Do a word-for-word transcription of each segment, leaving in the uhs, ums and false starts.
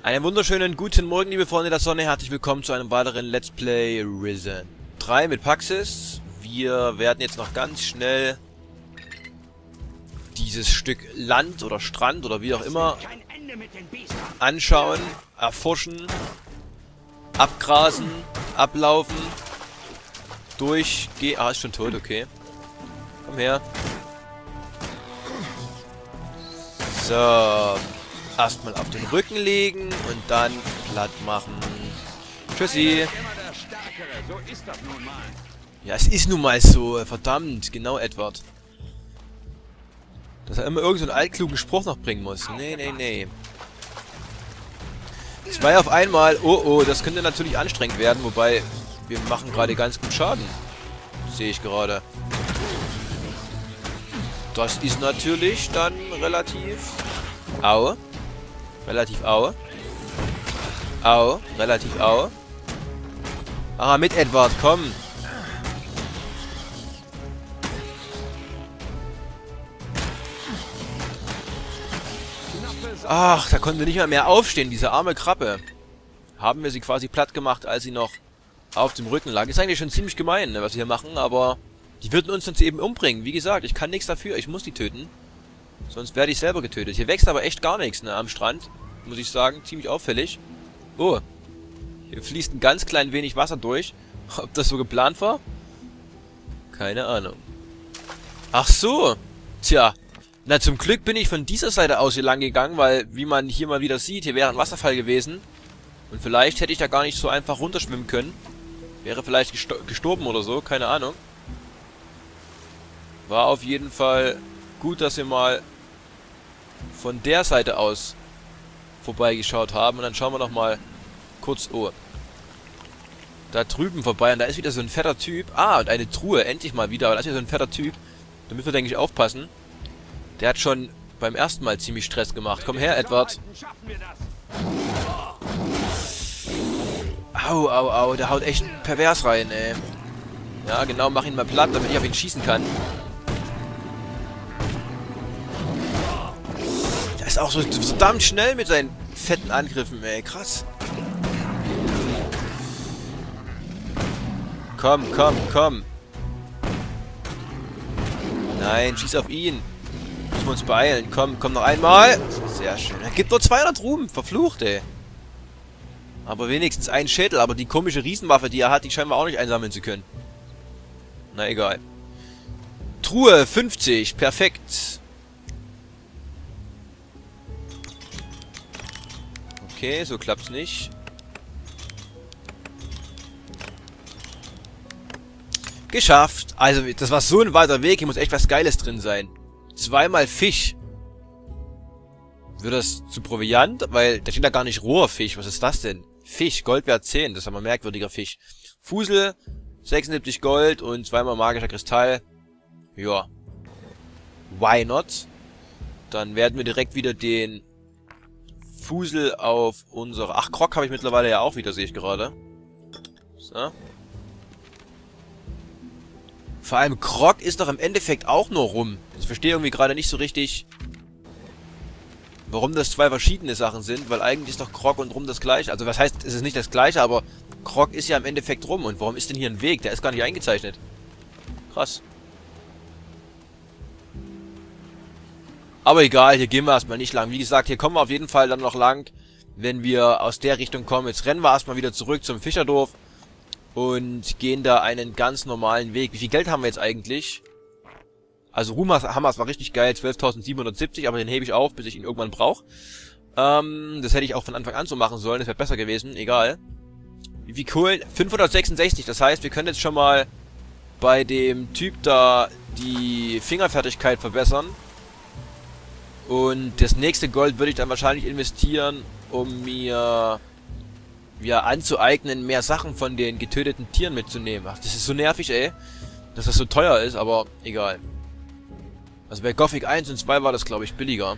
Einen wunderschönen guten Morgen, liebe Freunde der Sonne. Herzlich willkommen zu einem weiteren Let's Play Risen drei mit Paxis. Wir werden jetzt noch ganz schnell dieses Stück Land oder Strand oder wie auch immer anschauen, erforschen, abgrasen, ablaufen, durchgehen. Ah, ist schon tot, okay. Komm her. So. Erstmal auf den Rücken legen und dann platt machen. Tschüssi. Ja, es ist nun mal so. Verdammt, genau, Edward. Dass er immer irgend so einen altklugen Spruch noch bringen muss. Nee, nee, nee. Zwei auf einmal. Oh, oh, das könnte natürlich anstrengend werden. Wobei, wir machen gerade ganz gut Schaden. Sehe ich gerade. Das ist natürlich dann relativ... Au. Relativ au. Au. Relativ au. Ah, mit Edward, komm. Ach, da konnten wir nicht mal mehr aufstehen, diese arme Krabbe. Haben wir sie quasi platt gemacht, als sie noch auf dem Rücken lag. Ist eigentlich schon ziemlich gemein, ne, was wir hier machen, aber die würden uns jetzt eben umbringen. Wie gesagt, ich kann nichts dafür, ich muss die töten. Sonst werde ich selber getötet. Hier wächst aber echt gar nichts, ne, am Strand. Muss ich sagen, ziemlich auffällig. Oh. Hier fließt ein ganz klein wenig Wasser durch. Ob das so geplant war? Keine Ahnung. Ach so. Tja. Na, zum Glück bin ich von dieser Seite aus hier lang gegangen, weil, wie man hier mal wieder sieht, hier wäre ein Wasserfall gewesen. Und vielleicht hätte ich da gar nicht so einfach runterschwimmen können. Wäre vielleicht gesto gestorben oder so, keine Ahnung. War auf jeden Fall gut, dass wir mal von der Seite aus vorbeigeschaut haben. Und dann schauen wir noch mal kurz, oh, da drüben vorbei. Und da ist wieder so ein fetter Typ. Ah, und eine Truhe, endlich mal wieder. Aber da ist wieder so ein fetter Typ. Da müssen wir, denke ich, aufpassen. Der hat schon beim ersten Mal ziemlich Stress gemacht. Komm her, Edward. Au, au, au. Der haut echt pervers rein, ey. Ja, genau, mach ihn mal platt, damit ich auf ihn schießen kann. Der ist auch so verdammt schnell mit seinen fetten Angriffen, ey. Krass. Komm, komm, komm. Nein, schieß auf ihn. Müssen wir uns beeilen. Komm, komm noch einmal. Sehr schön. Er gibt nur zweihundert Ruhm. Verflucht, ey. Aber wenigstens einen Schädel. Aber die komische Riesenwaffe, die er hat, die scheinen wir auch nicht einsammeln zu können. Na, egal. Truhe, fünfzig. Perfekt. Okay, so klappt's nicht. Geschafft. Also, das war so ein weiter Weg. Hier muss echt was Geiles drin sein. Zweimal Fisch. Wird das zu Proviant? Weil, da steht da gar nicht roher Fisch. Was ist das denn? Fisch, Goldwert zehn. Das ist aber ein merkwürdiger Fisch. Fusel, sechsundsiebzig Gold und zweimal magischer Kristall. Ja. Why not? Dann werden wir direkt wieder den Fusel auf unsere... Ach, Krog habe ich mittlerweile ja auch wieder, sehe ich gerade. So. Vor allem Krog ist doch im Endeffekt auch nur Rum. Ich verstehe irgendwie gerade nicht so richtig, warum das zwei verschiedene Sachen sind, weil eigentlich ist doch Krog und Rum das gleiche. Also was heißt, es ist nicht das gleiche, aber Krog ist ja im Endeffekt Rum. Und warum ist denn hier ein Weg? Der ist gar nicht eingezeichnet. Krass. Aber egal, hier gehen wir erstmal nicht lang. Wie gesagt, hier kommen wir auf jeden Fall dann noch lang, wenn wir aus der Richtung kommen. Jetzt rennen wir erstmal wieder zurück zum Fischerdorf und gehen da einen ganz normalen Weg. Wie viel Geld haben wir jetzt eigentlich? Also Ruhm haben wir, es war richtig geil, zwölftausendsiebenhundertsiebzig, aber den hebe ich auf, bis ich ihn irgendwann brauche. Ähm, das hätte ich auch von Anfang an so machen sollen, das wäre besser gewesen, egal. Wie viel Kohlen? fünfhundertsechsundsechzig, das heißt, wir können jetzt schon mal bei dem Typ da die Fingerfertigkeit verbessern. Und das nächste Gold würde ich dann wahrscheinlich investieren, um mir ja, anzueignen, mehr Sachen von den getöteten Tieren mitzunehmen. Ach, das ist so nervig, ey, dass das so teuer ist, aber egal. Also bei Gothic eins und zwei war das, glaube ich, billiger.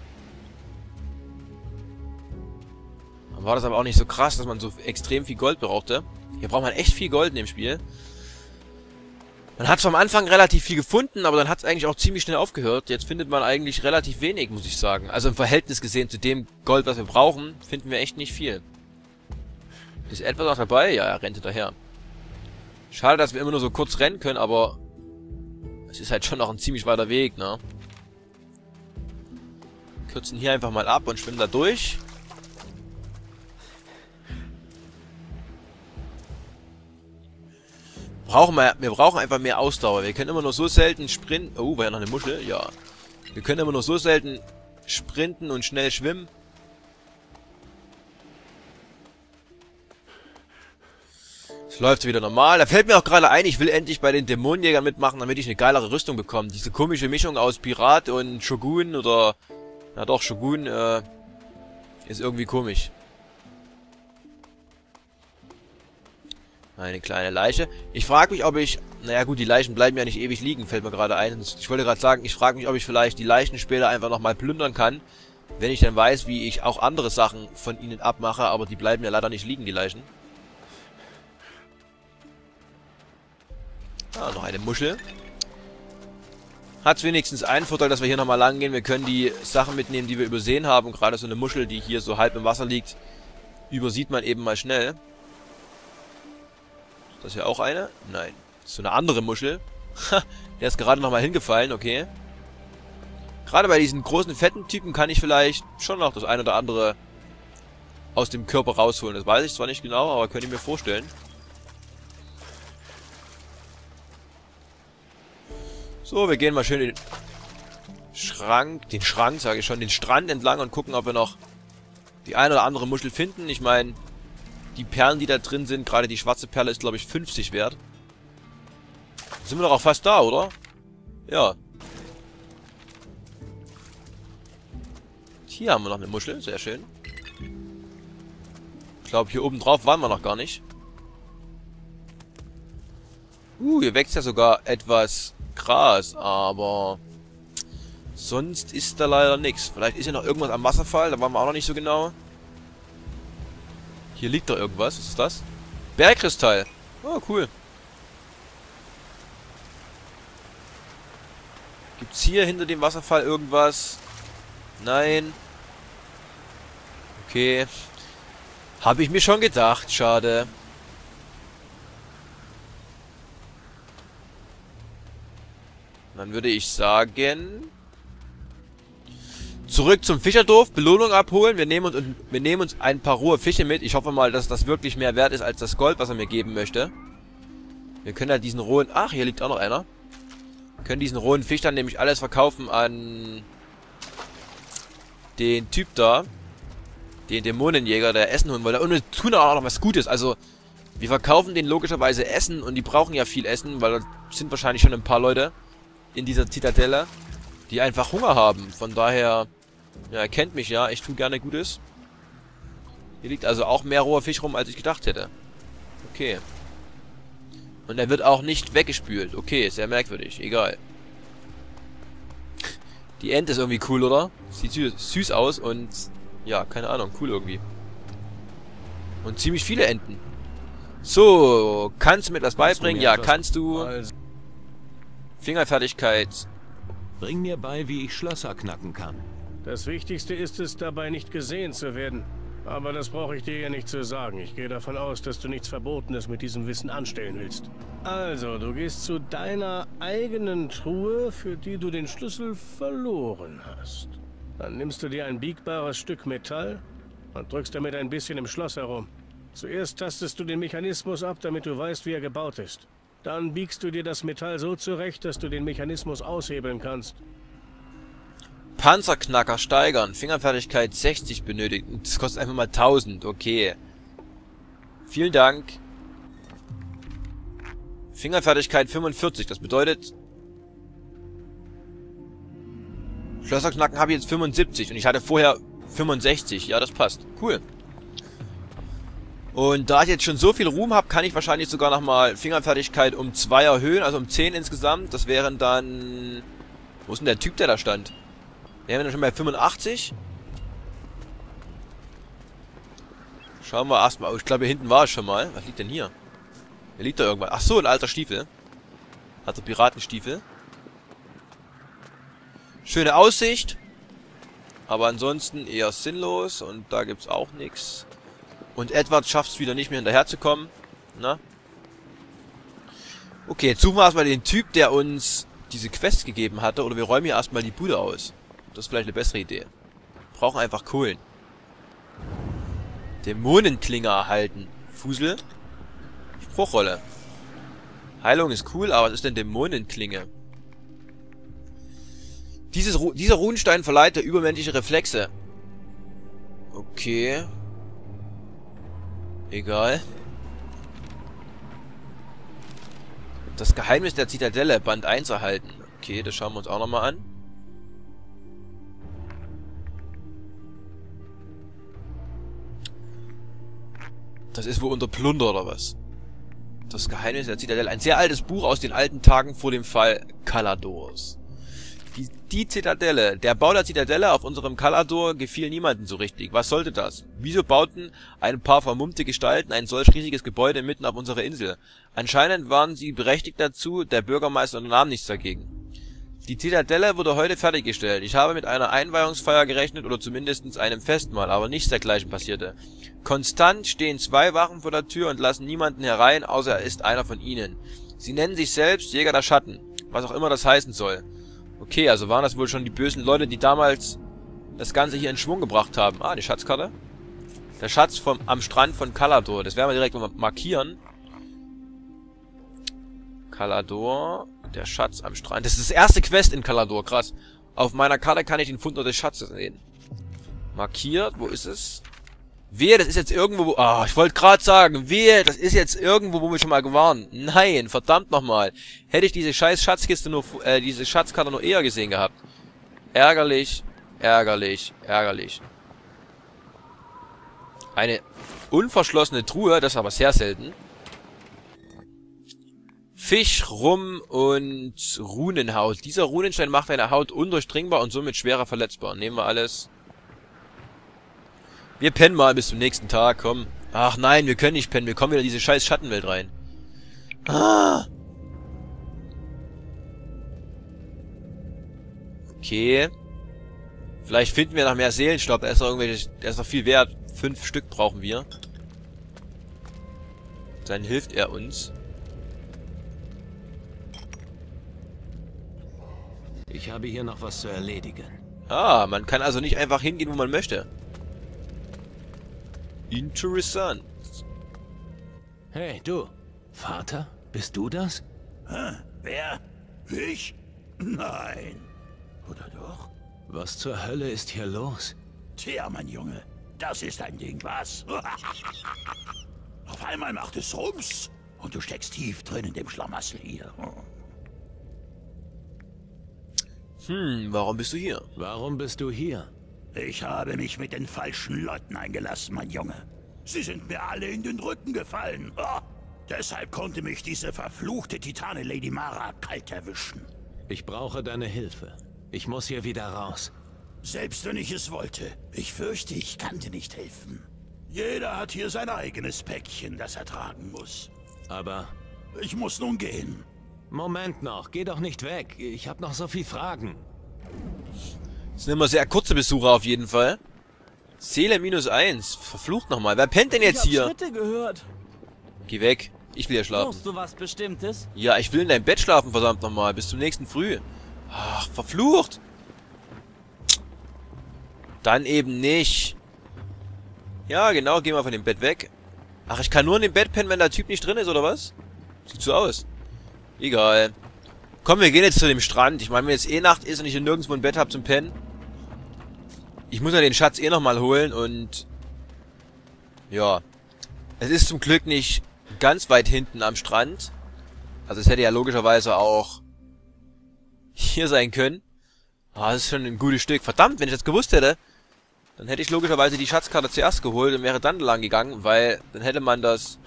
Dann war das aber auch nicht so krass, dass man so extrem viel Gold brauchte. Hier braucht man echt viel Gold in dem Spiel. Man hat zwar am Anfang relativ viel gefunden, aber dann hat es eigentlich auch ziemlich schnell aufgehört. Jetzt findet man eigentlich relativ wenig, muss ich sagen. Also im Verhältnis gesehen zu dem Gold, was wir brauchen, finden wir echt nicht viel. Ist etwas noch dabei? Ja, er rennt hinterher. Schade, dass wir immer nur so kurz rennen können, aber es ist halt schon noch ein ziemlich weiter Weg, ne? Kürzen hier einfach mal ab und schwimmen da durch. Brauchen wir, wir brauchen einfach mehr Ausdauer. Wir können immer nur so selten sprinten. Oh, war ja noch eine Muschel? Ja. Wir können immer nur so selten sprinten und schnell schwimmen. Es läuft wieder normal. Da fällt mir auch gerade ein, ich will endlich bei den Dämonenjägern mitmachen, damit ich eine geilere Rüstung bekomme. Diese komische Mischung aus Pirat und Shogun oder... Na doch, Shogun, äh... ist irgendwie komisch. Eine kleine Leiche. Ich frage mich, ob ich... Naja gut, die Leichen bleiben ja nicht ewig liegen, fällt mir gerade ein. Ich wollte gerade sagen, ich frage mich, ob ich vielleicht die Leichen später einfach nochmal plündern kann. Wenn ich dann weiß, wie ich auch andere Sachen von ihnen abmache, aber die bleiben ja leider nicht liegen, die Leichen. Ah, noch eine Muschel. Hat wenigstens einen Vorteil, dass wir hier nochmal lang gehen. Wir können die Sachen mitnehmen, die wir übersehen haben. Gerade so eine Muschel, die hier so halb im Wasser liegt, übersieht man eben mal schnell. Ist das hier auch eine? Nein. Das ist so eine andere Muschel. Ha, der ist gerade nochmal hingefallen, okay. Gerade bei diesen großen, fetten Typen kann ich vielleicht schon noch das ein oder andere aus dem Körper rausholen. Das weiß ich zwar nicht genau, aber könnte ich mir vorstellen. So, wir gehen mal schön den Schrank, den Schrank, sage ich schon, den Strand entlang und gucken, ob wir noch die eine oder andere Muschel finden. Ich meine, die Perlen, die da drin sind, gerade die schwarze Perle ist, glaube ich, fünfzig wert. Sind wir doch auch fast da, oder? Ja. Hier haben wir noch eine Muschel, sehr schön. Ich glaube, hier oben drauf waren wir noch gar nicht. Uh, hier wächst ja sogar etwas Gras, aber sonst ist da leider nichts. Vielleicht ist hier noch irgendwas am Wasserfall, da waren wir auch noch nicht so genau. Hier liegt doch irgendwas, was ist das? Bergkristall. Oh, cool. Gibt's hier hinter dem Wasserfall irgendwas? Nein. Okay. Habe ich mir schon gedacht, schade. Dann würde ich sagen... Zurück zum Fischerdorf, Belohnung abholen. Wir nehmen uns, wir nehmen uns ein paar rohe Fische mit. Ich hoffe mal, dass das wirklich mehr wert ist als das Gold, was er mir geben möchte. Wir können ja diesen rohen... Ach, hier liegt auch noch einer. Wir können diesen rohen Fisch dann nämlich alles verkaufen an... den Typ da. Den Dämonenjäger, der Essen holen wollte. Und wir tun auch noch was Gutes. Also, wir verkaufen denen logischerweise Essen. Und die brauchen ja viel Essen, weil da sind wahrscheinlich schon ein paar Leute in dieser Zitadelle, die einfach Hunger haben. Von daher, ja, er kennt mich ja. Ich tue gerne Gutes. Hier liegt also auch mehr roher Fisch rum, als ich gedacht hätte. Okay. Und er wird auch nicht weggespült. Okay, sehr merkwürdig. Egal. Die Ente ist irgendwie cool, oder? Sieht süß, süß aus und... Ja, keine Ahnung. Cool irgendwie. Und ziemlich viele Enten. So, kannst du mir etwas beibringen? Ja, kannst du. Fingerfertigkeit. Bring mir bei, wie ich Schlösser knacken kann. Das Wichtigste ist es, dabei nicht gesehen zu werden. Aber das brauche ich dir ja nicht zu sagen. Ich gehe davon aus, dass du nichts Verbotenes mit diesem Wissen anstellen willst. Also, du gehst zu deiner eigenen Truhe, für die du den Schlüssel verloren hast. Dann nimmst du dir ein biegbares Stück Metall und drückst damit ein bisschen im Schloss herum. Zuerst tastest du den Mechanismus ab, damit du weißt, wie er gebaut ist. Dann biegst du dir das Metall so zurecht, dass du den Mechanismus aushebeln kannst. Panzerknacker steigern. Fingerfertigkeit sechzig benötigt. Das kostet einfach mal tausend. Okay. Vielen Dank. Fingerfertigkeit fünfundvierzig. Das bedeutet... Schlösserknacken habe ich jetzt fünfundsiebzig. Und ich hatte vorher fünfundsechzig. Ja, das passt. Cool. Und da ich jetzt schon so viel Ruhm habe, kann ich wahrscheinlich sogar nochmal Fingerfertigkeit um zwei erhöhen. Also um zehn insgesamt. Das wären dann... Wo ist denn der Typ, der da stand? Der wäre dann schon bei fünfundachtzig. Schauen wir erstmal. Oh, ich glaube, hier hinten war es schon mal. Was liegt denn hier? Hier liegt da irgendwas. Ach so, ein alter Stiefel. Hat er Piratenstiefel. Schöne Aussicht. Aber ansonsten eher sinnlos. Und da gibt's auch nichts. Und Edward schafft es wieder nicht mehr hinterherzukommen. Na? Okay, jetzt suchen wir erstmal den Typ, der uns diese Quest gegeben hatte. Oder wir räumen hier erstmal die Bude aus. Das ist vielleicht eine bessere Idee. Wir brauchen einfach Kohlen. Dämonenklinge erhalten. Fusel. Spruchrolle. Heilung ist cool, aber was ist denn Dämonenklinge? Dieses Ru dieser Runenstein verleiht übermenschliche Reflexe. Okay. Egal. Das Geheimnis der Zitadelle, Band eins erhalten. Okay, das schauen wir uns auch nochmal an. Das ist wohl unter Plunder oder was? Das Geheimnis der Zitadelle. Ein sehr altes Buch aus den alten Tagen vor dem Fall Kaladors. Die, die Zitadelle. Der Bau der Zitadelle auf unserem Kalador gefiel niemandem so richtig. Was sollte das? Wieso bauten ein paar vermummte Gestalten ein solch riesiges Gebäude mitten auf unserer Insel? Anscheinend waren sie berechtigt dazu, der Bürgermeister unternahm nichts dagegen. Die Zitadelle wurde heute fertiggestellt. Ich habe mit einer Einweihungsfeier gerechnet oder zumindest einem Festmahl, aber nichts dergleichen passierte. Konstant stehen zwei Wachen vor der Tür und lassen niemanden herein, außer er ist einer von ihnen. Sie nennen sich selbst Jäger der Schatten, was auch immer das heißen soll. Okay, also waren das wohl schon die bösen Leute, die damals das Ganze hier in Schwung gebracht haben. Ah, die Schatzkarte. Der Schatz vom, am Strand von Kalador. Das werden wir direkt mal markieren. Kalador, der Schatz am Strand. Das ist das erste Quest in Kalador, krass. Auf meiner Karte kann ich den Fund des Schatzes sehen. Markiert, wo ist es? Wehe, das ist jetzt irgendwo, wo... Ah, ich wollte gerade sagen, wehe, das ist jetzt irgendwo, wo wir schon mal waren. Nein, verdammt nochmal. Hätte ich diese scheiß Schatzkiste nur, äh, diese Schatzkarte nur eher gesehen gehabt. Ärgerlich, ärgerlich, ärgerlich. Eine unverschlossene Truhe, das ist aber sehr selten. Fisch, Rum und Runenhaut. Dieser Runenstein macht eine Haut undurchdringbar und somit schwerer verletzbar. Nehmen wir alles. Wir pennen mal bis zum nächsten Tag, komm. Ach nein, wir können nicht pennen. Wir kommen wieder in diese scheiß Schattenwelt rein. Ah. Okay. Vielleicht finden wir noch mehr Seelenstaub. Da ist noch irgendwelche, der ist noch viel wert. Fünf Stück brauchen wir. Dann hilft er uns. Ich habe hier noch was zu erledigen. Ah, man kann also nicht einfach hingehen, wo man möchte. Interessant. Hey, du. Vater? Bist du das? Hä? Wer? Ich? Nein. Oder doch? Was zur Hölle ist hier los? Tja, mein Junge, das ist ein Ding, was? Auf einmal macht es Rums und du steckst tief drin in dem Schlamassel hier. Hm, warum bist du hier? Warum bist du hier? Ich habe mich mit den falschen Leuten eingelassen, mein Junge. Sie sind mir alle in den Rücken gefallen. Oh, deshalb konnte mich diese verfluchte Titane Lady Mara kalt erwischen. Ich brauche deine Hilfe. Ich muss hier wieder raus. Selbst wenn ich es wollte, ich fürchte, ich kann dir nicht helfen. Jeder hat hier sein eigenes Päckchen, das er tragen muss. Aber... Ich muss nun gehen. Moment noch, geh doch nicht weg. Ich habe noch so viel Fragen. Das sind immer sehr kurze Besucher auf jeden Fall. Seele minus eins. Verflucht nochmal. Wer pennt denn jetzt ich hier? hab Schritte gehört. Geh weg. Ich will ja schlafen. Brauchst du was Bestimmtes? Ja, ich will in deinem Bett schlafen, verdammt nochmal. Bis zum nächsten Früh. Ach, verflucht. Dann eben nicht. Ja, genau. Geh mal von dem Bett weg. Ach, ich kann nur in dem Bett pennen, wenn der Typ nicht drin ist, oder was? Sieht so aus. Egal. Komm, wir gehen jetzt zu dem Strand. Ich meine, wenn jetzt eh Nacht ist und ich hier nirgendwo ein Bett habe zum Pennen. Ich muss ja den Schatz eh nochmal holen und... Ja. Es ist zum Glück nicht ganz weit hinten am Strand. Also es hätte ja logischerweise auch hier sein können. Ah, das ist schon ein gutes Stück. Verdammt, wenn ich das gewusst hätte, dann hätte ich logischerweise die Schatzkarte zuerst geholt und wäre dann lang gegangen, weil dann hätte man das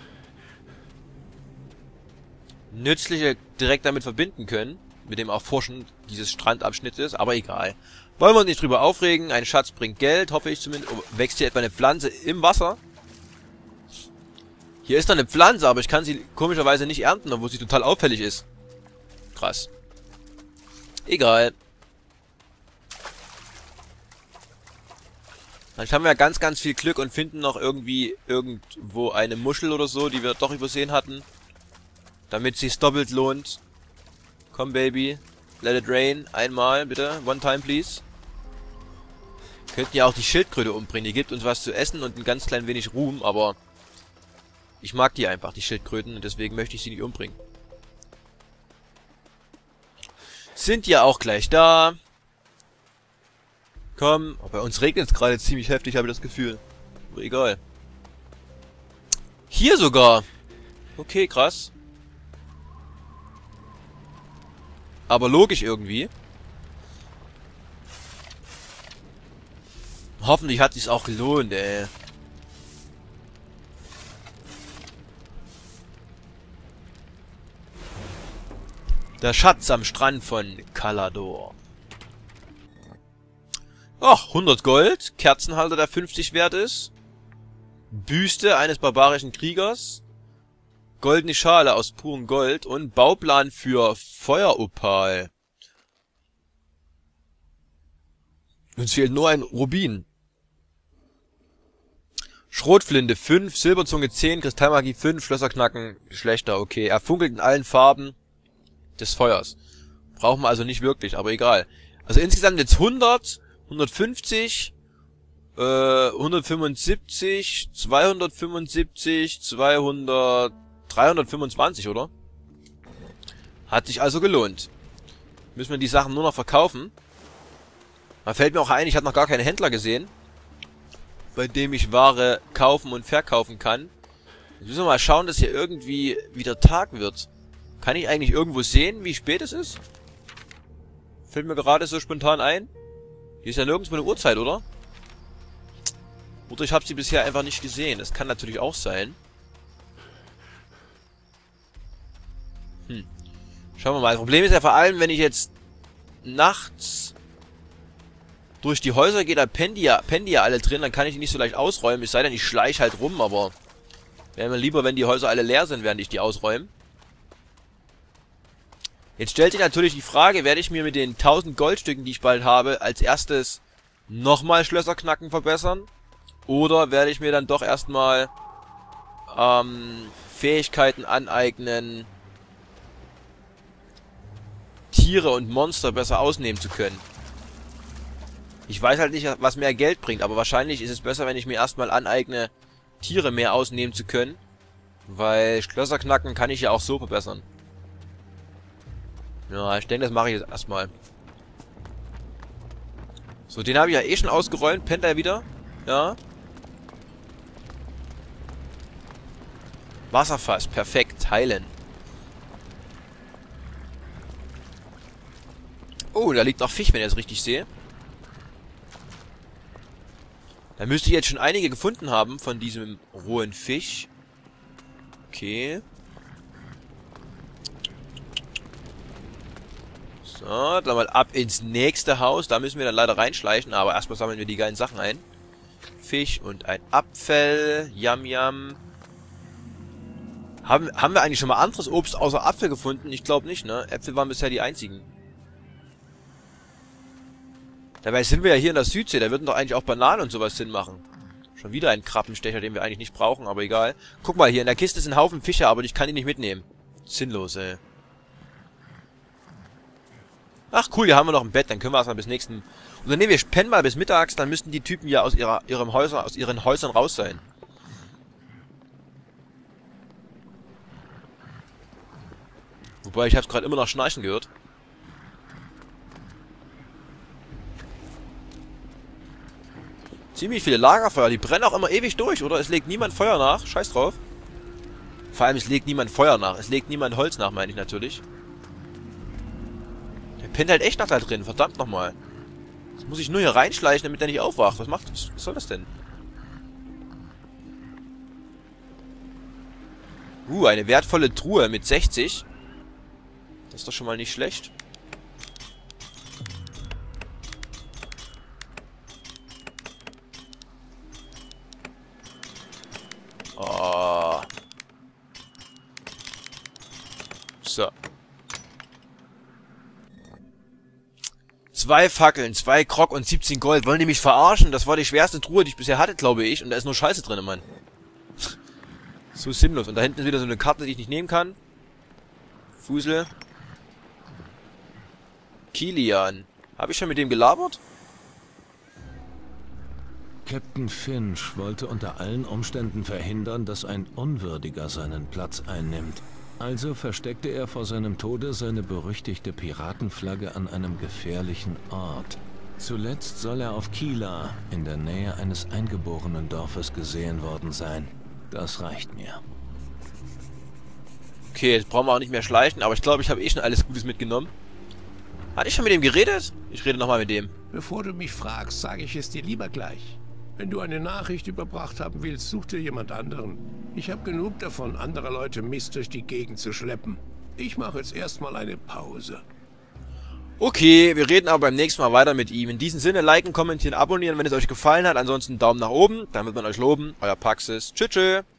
Nützliche direkt damit verbinden können, mit dem Erforschen dieses Strandabschnittes, aber egal. Wollen wir uns nicht drüber aufregen, ein Schatz bringt Geld, hoffe ich zumindest. Oh, wächst hier etwa eine Pflanze im Wasser? Hier ist da eine Pflanze, aber ich kann sie komischerweise nicht ernten, obwohl sie total auffällig ist. Krass. Egal. Dann haben wir ja ganz, ganz viel Glück und finden noch irgendwie irgendwo eine Muschel oder so, die wir doch übersehen hatten. Damit es sich doppelt lohnt. Komm, Baby. Let it rain. Einmal, bitte. One time, please. Könnten ja auch die Schildkröte umbringen. Die gibt uns was zu essen und ein ganz klein wenig Ruhm, aber ich mag die einfach, die Schildkröten, und deswegen möchte ich sie nicht umbringen. Sind ja auch gleich da. Komm. Oh, bei uns regnet es gerade ziemlich heftig, habe ich das Gefühl. Aber egal. Hier sogar. Okay, krass. Aber logisch irgendwie. Hoffentlich hat sich's auch gelohnt, ey. Der Schatz am Strand von Calador. Ach, hundert Gold. Kerzenhalter, der fünfzig wert ist. Büste eines barbarischen Kriegers. Goldene Schale aus purem Gold. Und Bauplan für Feueropal. Uns fehlt nur ein Rubin. Schrotflinte fünf, Silberzunge zehn, Kristallmagie fünf, Schlösserknacken schlechter, okay. Er funkelt in allen Farben des Feuers. Brauchen wir also nicht wirklich, aber egal. Also insgesamt jetzt hundert, hundertfünfzig, äh, hundertfünfundsiebzig, zweihundertfünfundsiebzig, zweihundert, dreihundertfünfundzwanzig, oder? Hat sich also gelohnt. Müssen wir die Sachen nur noch verkaufen. Da fällt mir auch ein, ich habe noch gar keinen Händler gesehen, bei dem ich Ware kaufen und verkaufen kann. Jetzt müssen wir mal schauen, dass hier irgendwie wieder Tag wird. Kann ich eigentlich irgendwo sehen, wie spät es ist? Fällt mir gerade so spontan ein. Hier ist ja nirgendwo eine Uhrzeit, oder? Oder ich habe sie bisher einfach nicht gesehen. Das kann natürlich auch sein. Hm. Schauen wir mal. Das Problem ist ja vor allem, wenn ich jetzt nachts durch die Häuser gehe, da pennen die ja, pennen die ja alle drin, dann kann ich die nicht so leicht ausräumen. Es sei denn, ich schleiche halt rum, aber wäre mir lieber, wenn die Häuser alle leer sind, während ich die ausräume. Jetzt stellt sich natürlich die Frage, werde ich mir mit den tausend Goldstücken, die ich bald habe, als erstes nochmal Schlösserknacken verbessern? Oder werde ich mir dann doch erstmal ähm, Fähigkeiten aneignen, Tiere und Monster besser ausnehmen zu können? Ich weiß halt nicht, was mehr Geld bringt, aber wahrscheinlich ist es besser, wenn ich mir erstmal aneigne, Tiere mehr ausnehmen zu können. Weil Schlösserknacken kann ich ja auch so verbessern. Ja, ich denke, das mache ich jetzt erstmal. So, den habe ich ja eh schon ausgeräumt. Pennt er wieder? Ja. Wasserfass, perfekt. Heilen. Oh, da liegt noch Fisch, wenn ich das richtig sehe. Da müsste ich jetzt schon einige gefunden haben von diesem rohen Fisch. Okay. So, dann mal ab ins nächste Haus. Da müssen wir dann leider reinschleichen, aber erstmal sammeln wir die geilen Sachen ein. Fisch und ein Apfel. Yam yam. Haben, haben wir eigentlich schon mal anderes Obst außer Apfel gefunden? Ich glaube nicht, ne? Äpfel waren bisher die einzigen. Dabei sind wir ja hier in der Südsee, da würden doch eigentlich auch Bananen und sowas Sinn machen. Schon wieder ein Krabbenstecher, den wir eigentlich nicht brauchen, aber egal. Guck mal, hier in der Kiste sind ein Haufen Fische, aber ich kann die nicht mitnehmen. Sinnlos, ey. Ach cool, hier haben wir noch ein Bett, dann können wir erstmal bis nächsten... Oder ne, wir pennen mal bis mittags, dann müssten die Typen ja aus ihrer, ihrem Häuser, aus ihren Häusern raus sein. Wobei, ich hab's gerade immer noch schnarchen gehört. Ziemlich viele Lagerfeuer, die brennen auch immer ewig durch, oder? Es legt niemand Feuer nach, scheiß drauf. Vor allem, es legt niemand Feuer nach, es legt niemand Holz nach, meine ich natürlich. Der pennt halt echt noch da drin, verdammt nochmal. Jetzt muss ich nur hier reinschleichen, damit der nicht aufwacht. Was macht das? Was soll das denn? Uh, eine wertvolle Truhe mit sechzig. Das ist doch schon mal nicht schlecht. Oh. So. Zwei Fackeln, zwei Krog und siebzehn Gold. Wollen die mich verarschen? Das war die schwerste Truhe, die ich bisher hatte, glaube ich. Und da ist nur Scheiße drin, Mann. So sinnlos. Und da hinten ist wieder so eine Karte, die ich nicht nehmen kann. Fusel. Kilian. Habe ich schon mit dem gelabert? Captain Finch wollte unter allen Umständen verhindern, dass ein Unwürdiger seinen Platz einnimmt. Also versteckte er vor seinem Tode seine berüchtigte Piratenflagge an einem gefährlichen Ort. Zuletzt soll er auf Kila, in der Nähe eines eingeborenen Dorfes, gesehen worden sein. Das reicht mir. Okay, jetzt brauchen wir auch nicht mehr schleichen, aber ich glaube, ich habe eh schon alles Gutes mitgenommen. Hatte ich schon mit dem geredet? Ich rede nochmal mit dem. Bevor du mich fragst, sage ich es dir lieber gleich. Wenn du eine Nachricht überbracht haben willst, such dir jemand anderen. Ich habe genug davon, andere Leute Mist durch die Gegend zu schleppen. Ich mache jetzt erstmal eine Pause. Okay, wir reden aber beim nächsten Mal weiter mit ihm. In diesem Sinne, liken, kommentieren, abonnieren, wenn es euch gefallen hat. Ansonsten Daumen nach oben, damit man euch loben. Euer Paxis. Tschüss, tschüss.